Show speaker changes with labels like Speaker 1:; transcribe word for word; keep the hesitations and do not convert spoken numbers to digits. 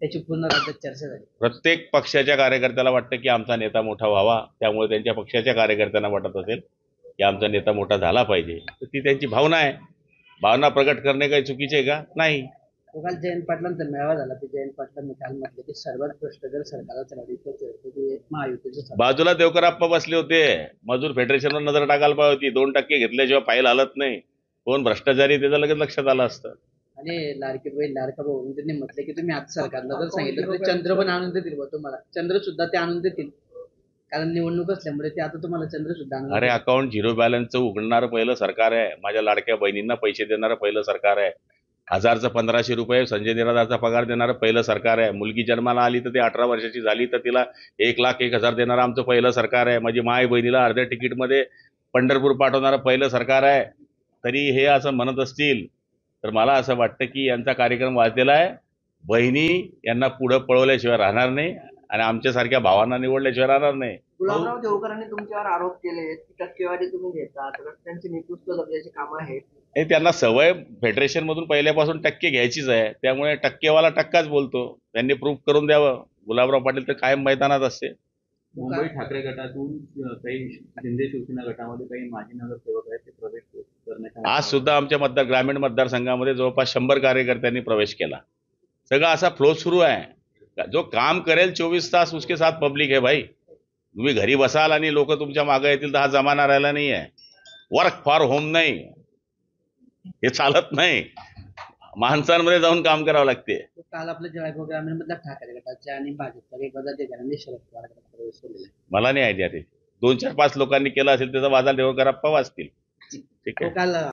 Speaker 1: त्याची पूर्ण राज्यात चर्चा झाली.
Speaker 2: प्रत्येक पक्षाच्या कार्यकर्त्याला वाटतं की आमचा नेता मोठा व्हावा, त्यामुळे त्यांच्या पक्षाच्या कार्यकर्त्यांना वाटत असेल की आमचा नेता मोठा झाला पाहिजे, तर ती त्यांची भावना आहे. भावना प्रकट करणे काही चुकीचे आहे का? नाही.
Speaker 1: काल जयंत पाटलांचा मेळावा झाला, ते जयंत पाटलांनी काल म्हटलं की सर्वात भ्रष्टाचार सरकारच राहिली महायुतीचं.
Speaker 2: बाजूला देवकरप्पा बसले होते, मजूर फेडरेशनवर नजर टाकायला पाहिजे होती. दोन टक्के घेतल्याशिवाय पाहिलं हलत नाही. कोण भ्रष्टाचारी त्याचं लगेच लक्षात आलं असतं.
Speaker 1: आणि लाडकी बहीण लाडका भाऊ त्यांनी म्हटलं की तुम्ही आज सरकारला जर सांगितलं तर चंद्र पण आणून देतील बा तुम्हाला, चंद्र सुद्धा ते आणून देतील, कारण निवडणूक असल्यामुळे ते आता तुम्हाला चंद्र सुद्धा आणून.
Speaker 2: अरे अकाउंट झिरो बॅलन्सचं उघडणारं पहिलं सरकार आहे. माझ्या लाडक्या बहिणींना पैसे देणारं पहिलं सरकार आहे. हजारचं पंधराशे रुपये संजय निराधारचा पगार देणारं पहिलं सरकार आहे. मुलगी जन्माला आली तर ती अठरा वर्षाची झाली तर तिला एक लाख एक हजार देणारं आमचं पहिलं सरकार आहे. माझी माय बहिणीला अर्ध्या तिकीटमध्ये पंढरपूर पाठवणारं पहिलं सरकार आहे. तरी हे असं म्हणत असतील तर मला असं वाटतं की यांचा कार्यक्रम वाजलेला आहे. बहिणी यांना पुढं पळवल्याशिवाय राहणार नाही आणि आमच्यासारख्या भावांना निवडल्याशिवाय राहणार नाही.
Speaker 1: गुलाबराव देवकरांनी तुमच्यावर आरोप केले की टक्केवारी तुम्ही घेतात, रस्त्यांची निकृष्ट दर्जाची कामं आहेत.
Speaker 2: हे त्यांना सवय फेडरेशन मधून पहिल्यापासून टक्के घ्यायचीच आहे, त्यामुळे टक्केवाला टक्काच बोलतो. त्यांनी प्रूफ करून द्यावं. गुलाबराव पाटील तर कायम मैदानात असते.
Speaker 3: मुंबई ठाकरे गटातून काही शिंदे शिवसेना गटामध्ये काही माजी नगरसेवक आहेत, ते प्रवेश करण्यात.
Speaker 2: आज सुद्धा आमच्या मतदार ग्रामीण मतदारसंघामध्ये जवळपास शंभर कार्यकर्त्यांनी प्रवेश केला. सगळा असा फ्लो सुरू आहे. जो काम करेल चोवीस तास उसके साथ पब्लिक है भाई. तुम्ही घरी बसाल आणि लोक तुमच्या मागे येतील तर हा जमाना राहिला नाही आहे. वर्क फॉर होम नाही, हे चालत नाही. माणसांमध्ये जाऊन काम करावं लागते.
Speaker 1: काल आपल्या जळगाव ग्रामीण मधल्या ठाकरे गटाच्या आणि भाजपच्या काही पदाधिकाऱ्यांनी शरद पवार गटात प्रवेश केलेला आहे.
Speaker 2: मला नाही आयडिया ते. दोन चार पाच लोकांनी केलं असेल त्याचा वाजा देवकरप्पा वाचतील. ठीक आहे.
Speaker 1: काल